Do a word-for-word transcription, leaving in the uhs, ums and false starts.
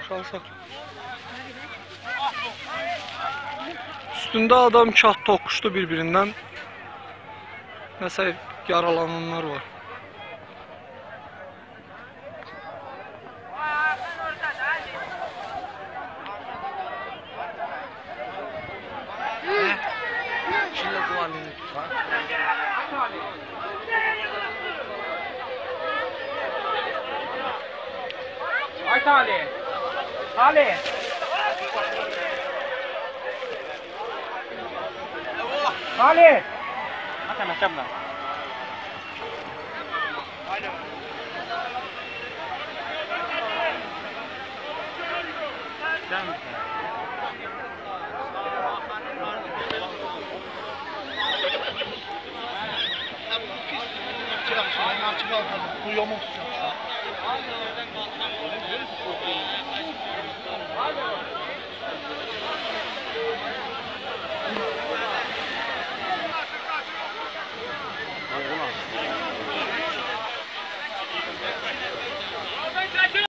Şansa. Üstünde adam kah tokuştu birbirinden. Mesela yaralananlar var. Şimdi bu halini tutar. Ay Salih. Salih. Salih. Macam-macam lah. Jangan. Bu yamuk.